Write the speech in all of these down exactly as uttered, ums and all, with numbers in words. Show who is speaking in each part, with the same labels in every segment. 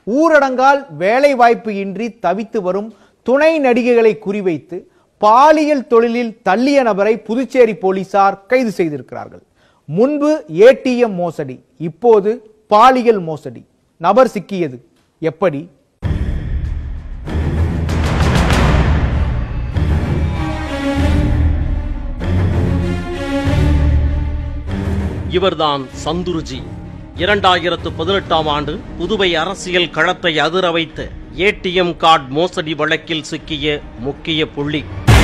Speaker 1: ஊரடங்கால் வேலை வாய்ப்பு இன்றி தவித்து வரும் துணை நடிகைகளை குறிவைத்து பாலியல் தொழிலில் தள்ளிய நபரை புதுச்சேரி போலீசார் கைது செய்திருக்கிறார்கள். முன்பு ஏடிஎம் மோசடி, இப்போது பாலியல் மோசடி. நபர் சிக்கியது எப்படி?
Speaker 2: இவர்தான் சந்துருஜி. இரண்டாயிரத்து பதினெட்டாம் ஆண்டு புதுவை அரசியல் களத்தை அதிர வைத்த ஏடிஎம் கார்டு மோசடி வழக்கில் சிக்கிய முக்கிய புள்ளி.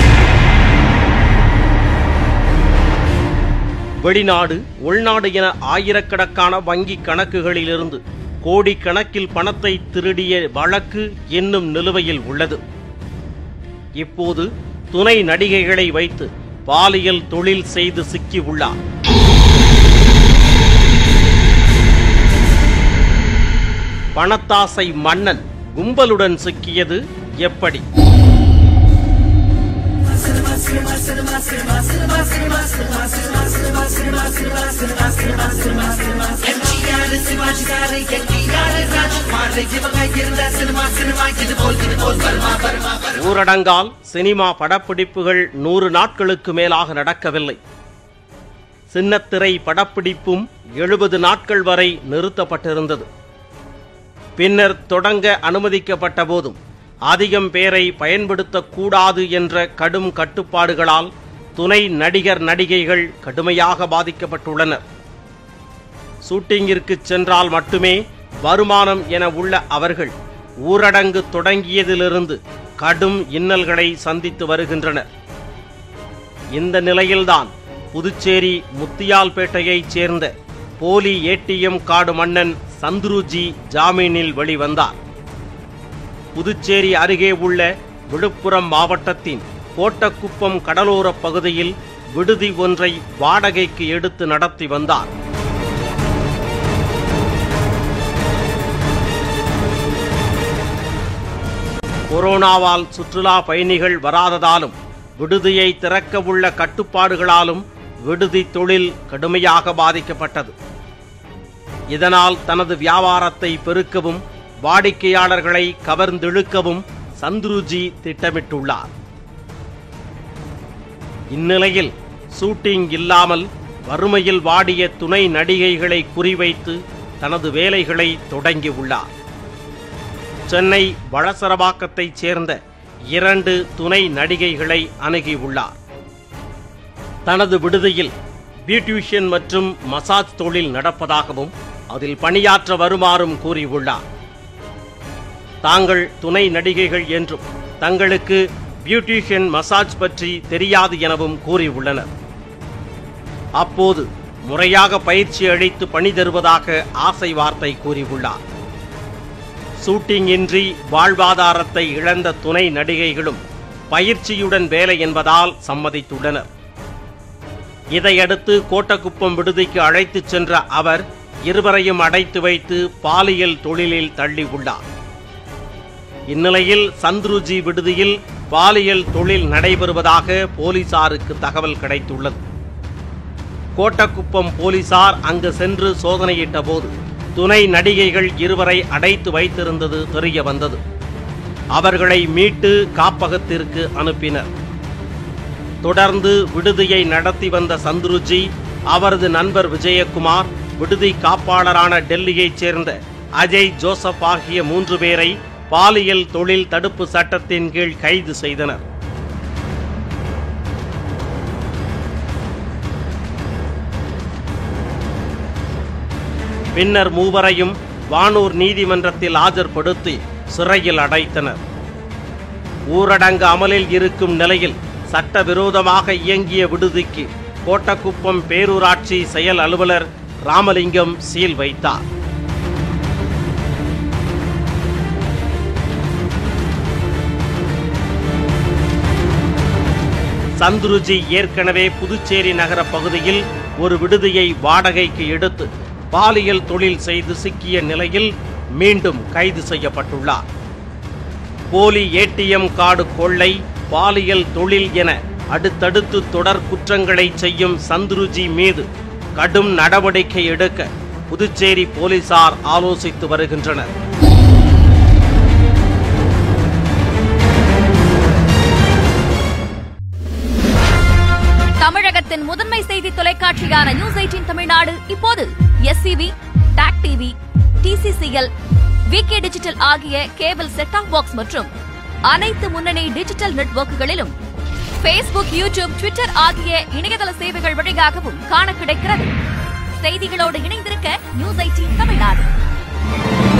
Speaker 2: வெளிநாடு, உள்நாடு என ஆயிரக்கணக்கான வங்கி கணக்குகளிலிருந்து கோடிக்கணக்கில் பணத்தை திருடிய வழக்கு இன்னும் நிலுவையில் உள்ளது. இப்போது துணை நடிகைகளை வைத்து பாலியல் தொழில் செய்து சிக்கியுள்ளார். பணத்தாசை மன்னன் கும்பலுடன் சிக்கியது எப்படி? ஊரடங்கால் சினிமா படப்பிடிப்புகள் நூறு நாட்களுக்கு மேலாக நடக்கவில்லை. சின்னத்திரை படப்பிடிப்பும் எழுபது நாட்கள் வரை நிறுத்தப்பட்டிருந்தது. பின்னர் தொடங்க அனுமதிக்கப்பட்ட போதும் அதிகம் பேரை பயன்படுத்தக்கூடாது என்ற கடும் கட்டுப்பாடுகளால் துணை நடிகர் நடிகைகள் கடுமையாக பாதிக்கப்பட்டுள்ளனர். ஷூட்டிங்கிற்கு சென்றால் மட்டுமே வருமானம் என உள்ள அவர்கள் ஊரடங்கு தொடங்கியதிலிருந்து கடும் இன்னல்களை சந்தித்து வருகின்றனர். இந்த நிலையில்தான் புதுச்சேரி முத்தியால்பேட்டையைச் சேர்ந்த போலி ஏடிஎம் கார்டு மன்னன் சந்துருஜி ஜாமீனில் வெளிவந்தார். புதுச்சேரி அருகே உள்ள விழுப்புரம் மாவட்டத்தின் கோட்டக்குப்பம் கடலோர பகுதியில் விடுதி ஒன்றை வாடகைக்கு எடுத்து நடத்தி வந்தார். கொரோனாவால் சுற்றுலா பயணிகள் வராததாலும் விடுதியை திறக்க உள்ள கட்டுப்பாடுகளாலும் விடுதி தொழில் கடுமையாக பாதிக்கப்பட்டது. இதனால் தனது வியாபாரத்தை பெருக்கவும் வாடிக்கையாளர்களை கவர்ந்திழுக்கவும் சந்துருஜி திட்டமிட்டுள்ளார். இந்நிலையில் ஷூட்டிங் இல்லாமல் வறுமையில் வாடிய துணை நடிகைகளை குறிவைத்து தனது வேலைகளை தொடங்கியுள்ளார். சென்னை வளசரவாக்கத்தைச் சேர்ந்த இரண்டு துணை நடிகைகளை அணுகியுள்ளார். தனது விடுதியில் பியூட்டிஷியன் மற்றும் மசாஜ் தொழில் நடப்பதாகவும் அதில் பணியாற்ற வருமாறும் கூறியுள்ளார். தாங்கள் துணை நடிகைகள் என்றும் தங்களுக்கு பியூட்டிஷியன் மசாஜ் பற்றி தெரியாது எனவும் கூறியுள்ளனர். அப்போது முறையாக பயிற்சி அளித்து பணி தருவதாக ஆசை வார்த்தை கூறியுள்ளார். ஷூட்டிங் இன்றி வாழ்வாதாரத்தை இழந்த துணை நடிகைகளும் பயிற்சியுடன் வேலை என்பதால் சம்மதித்துள்ளனர். இதையடுத்து கோட்டக்குப்பம் விடுதிக்கு அழைத்துச் சென்ற அவர் இருவரையும் அடைத்து வைத்து பாலியல் தொழிலில் தள்ளியுள்ளார். இந்நிலையில் சந்துருஜி விடுதியில் பாலியல் தொழில் நடைபெறுவதாக போலீசாருக்கு தகவல் கிடைத்துள்ளது. கோட்டக்குப்பம் போலீசார் அங்கு சென்று சோதனையிட்ட போது துணை நடிகைகள் இருவரை அடைத்து வைத்திருந்தது தெரிய வந்தது. அவர்களை மீட்டு காப்பகத்திற்கு அனுப்பினர். தொடர்ந்து விடுதியை நடத்தி வந்த சந்துருஜி, அவரது நண்பர் விஜயகுமார், விடுதி காப்பாளரான டெல்லியைச் சேர்ந்த அஜய் ஜோசப் ஆகிய மூன்று பேரை பாலியல் தொழில் தடுப்பு சட்டத்தின் கீழ் கைது செய்தனர். பின்னர் மூவரையும் வானூர் நீதிமன்றத்தில் ஆஜர்படுத்தி சிறையில் அடைத்தனர். ஊரடங்கு அமலில் இருக்கும் நிலையில் சட்டவிரோதமாக இயங்கிய விடுதிக்கு கோட்டக்குப்பம் பேரூராட்சி செயல் அலுவலர் ராமலிங்கம் சீல் வைத்தார். சந்துருஜி ஏற்கனவே புதுச்சேரி நகர பகுதியில் ஒரு விடுதியை வாடகைக்கு எடுத்து பாலியல் தொழில் செய்து சிக்கிய நிலையில் மீண்டும் கைது செய்யப்பட்டுள்ளார். போலி ஏடிஎம் கார்டு கொள்ளை, பாலியல் தொழில் என அடுத்தடுத்து தொடர் குற்றங்களை செய்யும் சந்துருஜி மீது கடும் நடவடிக்கை எடுக்க புதுச்சேரி போலீசார் ஆலோசித்து வருகின்றனர்.
Speaker 3: தமிழகத்தின் முதன்மை செய்தி தொலைக்காட்சியான நியூஸ் எய்ட்டீன் தமிழ்நாடு இப்போது SCV, talk TV, TCCL, VK digital ஆகிய கேபிள் செட் ஆஃப் பாக்ஸ் மற்றும் அனைத்து முன்னணி டிஜிட்டல் நெட்வொர்க்குகளிலும் பேஸ்புக், யூடியூப், ட்விட்டர் ஆகிய இணையதள சேவைகள் வழியாகவும் காண கிடைக்கிறது. செய்திகளோடு இணைந்திருக்க நியூஸ் எய்ட்டீன் தமிழ்நாடு.